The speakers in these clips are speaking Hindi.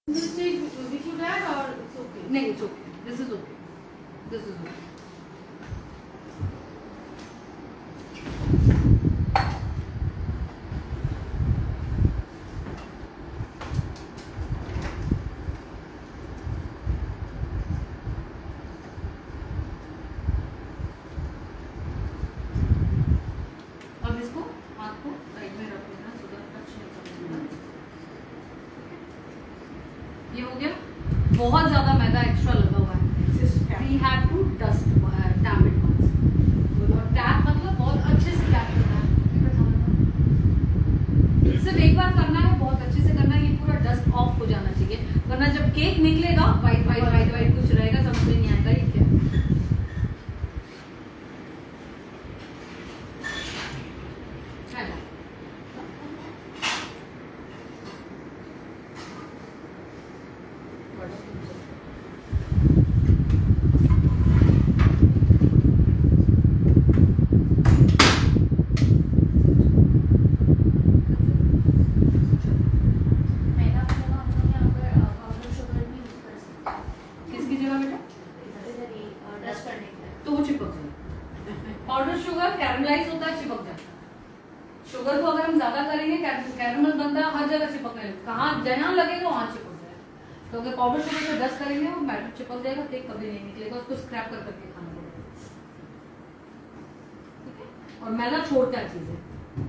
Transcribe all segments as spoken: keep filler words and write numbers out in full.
If you dad or it's okay. No, it's okay. This is okay. This is okay. अब इसको हाथ को साइड में रख लेना, सो दैट टच नहीं करना। ये हो गया। बहुत ज्यादा मैदा एक्स्ट्रा लगा हुआ है। We have to dust tap it once. और टैप मतलब बहुत अच्छे से टैप करना है। सिर्फ एक बार करना है, बहुत अच्छे से करना है। ये पूरा डस्ट ऑफ हो जाना चाहिए, वरना जब केक निकलेगा वाइट वाइट वाइट वाइट कुछ रहेगा, समझ में नहीं आएगा ये क्या। पाउडर शुगर कैरमलाइज होता है, चिपक जाता है। शुगर को अगर हम ज्यादा करेंगे कैरमल बनता है, हर जगह चिपकने लगेगा, कहाँ जहाँ लगेगा वहां चिपक जाएगा। तो अगर पाउडर शुगर से डस्ट करेंगे वो मैटर चिपक जाएगा, केक कभी नहीं निकलेगा, उसको स्क्रैप कर करके खाना पड़ेगा। ठीक है, और मैदा छोड़ता है चीजें।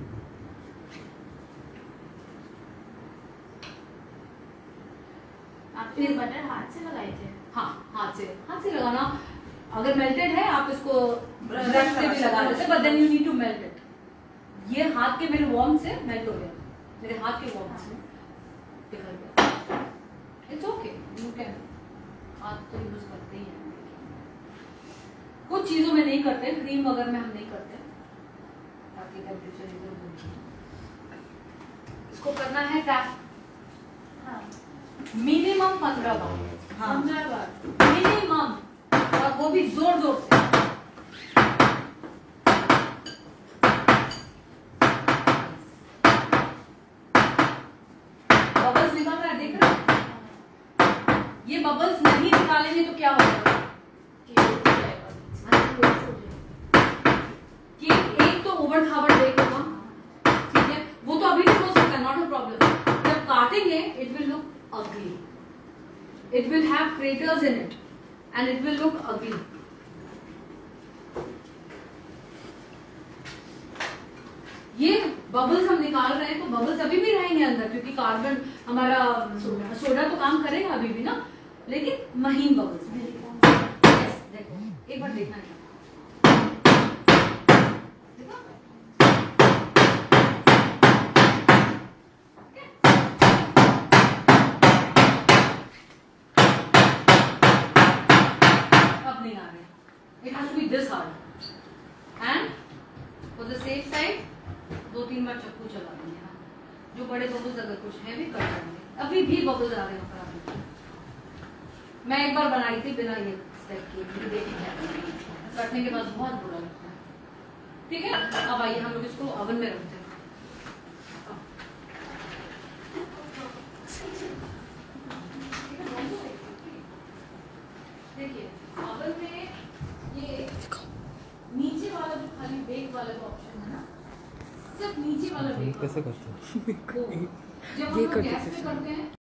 आप फिर बटर हाथ से लगाए थे? हाँ, हाथ से हाथ से लगाना। अगर मेल्टेड है आप इसको ब्रश से भी लगा लेते, but then you need to melt it. ये हाथ के मेरे वॉर्म से मेल्ट हो गया, मेरे हाथ के वॉर्म से निकल गया। It's okay, you can. हाथ तो यूज करते ही हैं, कुछ चीजों में नहीं करते, क्रीम वगैरह में हम नहीं करते ताकि टेम्परेचर इधर उधर। इसको करना है टैप। हाँ, मिनिमम पंद्रह बार। हाँ, पंद्रह बार मिनिमम, और वो भी जोर जोर से। बबल्स निकल रहा है, देख रहे हो? ये बबल्स नहीं निकालेंगे तो क्या होगा? कि एक तो उबड़ खाबड़ देख होगा, ठीक है, वो तो अभी भी हो सकता है, नॉट अ प्रॉब्लम। जब काटेंगे it will look ugly, it will have craters in it and it will look ugly. ये बबल्स हम निकाल रहे हैं तो बबल्स अभी भी रहेंगे अंदर, क्योंकि कार्बन हमारा सोडा तो काम करेगा अभी भी ना, लेकिन महीन बबल्स। yes, देखो एक बार देखना है। It has to be this hard. And for the safe side, दो तीन बार चक्कू चला देंगे ना, जो बड़े बबल्स अगर कुछ है भी कर देंगे। अभी भी बबल्स आ रहे हैं ऊपर। मैं एक बार बनाई थी बिना ये स्टेप के, कटने के बाद बहुत बुरा लगता है। ठीक है, अब आइए हम लोग इसको ओवन में रखते हैं। देखिए ओवन में ये नीचे वाला जो खाली बेक वाला जो ऑप्शन है ना, सिर्फ नीचे वाला बेक कैसे करते हैं? जब हम गैस पे करते हैं